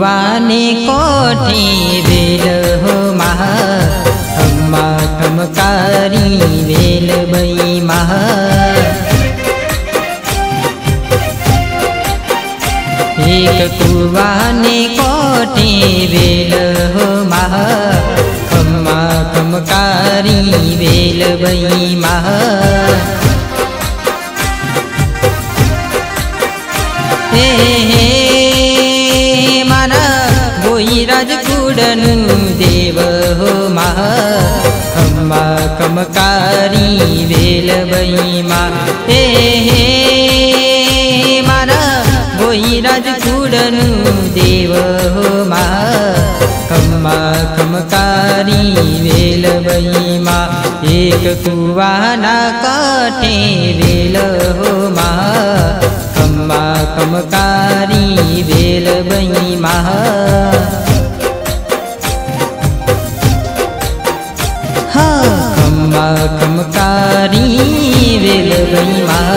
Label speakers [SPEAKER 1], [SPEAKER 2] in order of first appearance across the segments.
[SPEAKER 1] कुवाने कोठी वेल हो महा खम्मा खमकारी वेल बई महा एक कुवाने कोठी वेल हो महा खम्मा खमकारी वेल बई महा माना गोई राजकुडनु देव हो महा खम्मा खमकारी वेल बई मा माना गोई राजकुडनु देव हो महा खम्मा खमकारी वेल बई मा एक कुवाना काठे वेल हो महा खम्मा खमकारी वेल बई महा खम्मा खमकारी वेल बई महा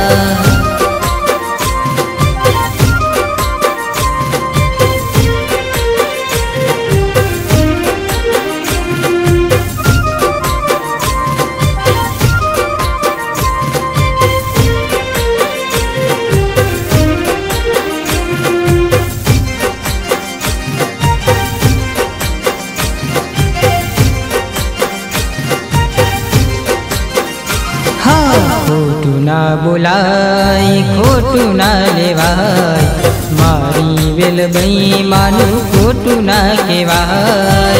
[SPEAKER 1] खोटू ना बोलाई खोटू ना लेवाई मारी वेल बई मानु खोटू ना केवाई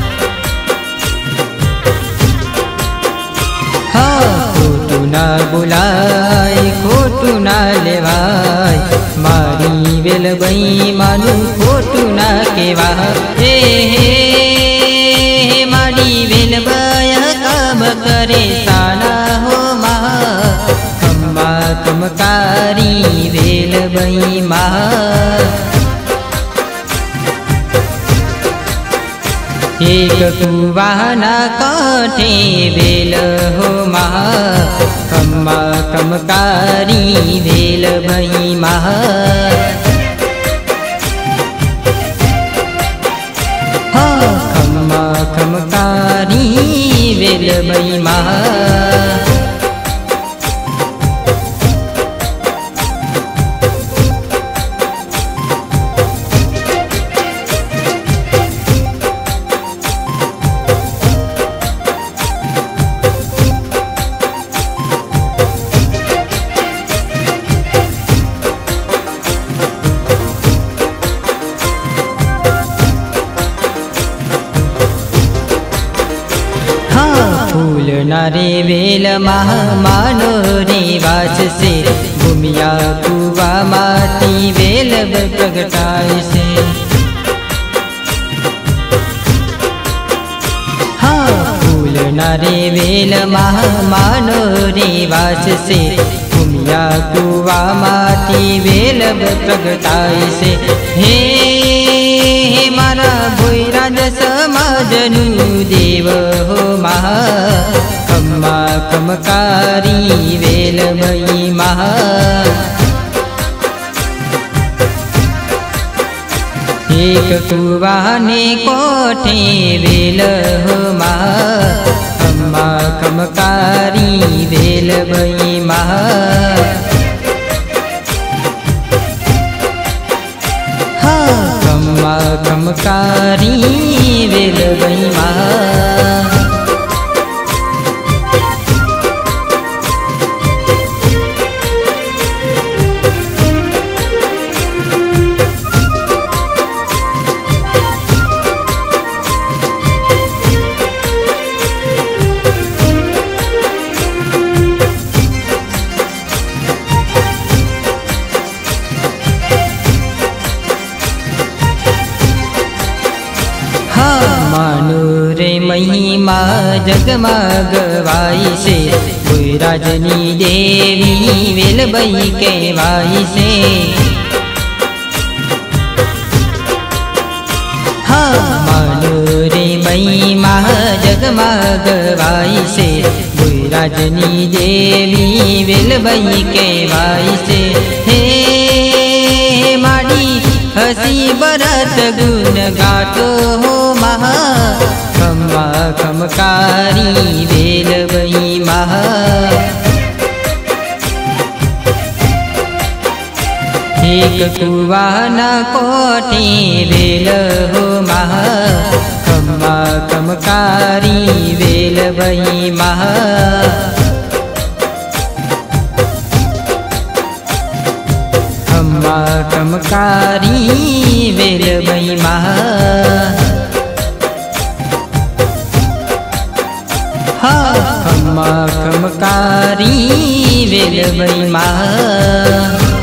[SPEAKER 1] खोटू ना बोलाई खोटू ना लेवाई मारी वेल बई मानु खोटू ना केवाई मारी वेल बय काम करे साना हो महा खम्मा खमकारी वेल बई महा एक कुवाना काठे वेल हो महा खम्मा खमकारी वेल बई महा खम्मा खमकारी वेल बई महा फूल नारे वेल महा मानो रे वाच से भूमिया कुवा माटी वेल प्रगटाए से फूल नारे वेल महा मानो रे वाच से भूमिया कुवा माटी वेल प्रगटाए से हे मारा भोईराज समाजनु देव हो महा खम्मा खमकारी वेल बई महा एक कुवाने कोठे वेल हो महा खम्मा खमकारी वेल बई महा खम्मा खमकारी वेल बई महा महिमा जगमगवाई से कोई राजनी देवी वेल बई केवाई से मानो रे महिमा जगमगवाई से कोई राजनी देवी वेल बई केवाई से हे माड़ी हसी बरत गुण गातो हो महा खम्मा खमकारी वेल बई महा एक कुआ न कोटे वेल हो महा खम्मा खमकारी वेल बई महा खम्मा खमकारी वेल बई महा खम्मा खमकारी वेल बई महा